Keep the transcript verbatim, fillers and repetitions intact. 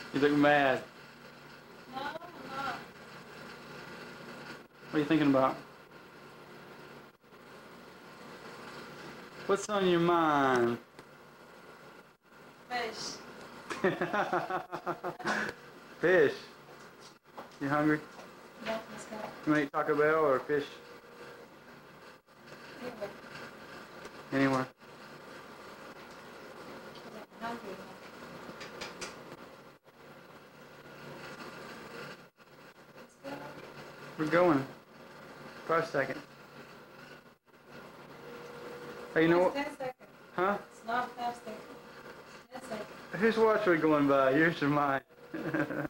You look mad. No, I'm not. What are you thinking about? What's on your mind? Fish. Fish. You hungry? No, let's go. You want to eat Taco Bell or fish? Anyway, Anywhere. I'm hungry. Let's go. We're going. Five seconds. Hey, you know what? Ten seconds. Huh? It's not five seconds. Ten seconds. Whose watch are we going by? Yours or mine?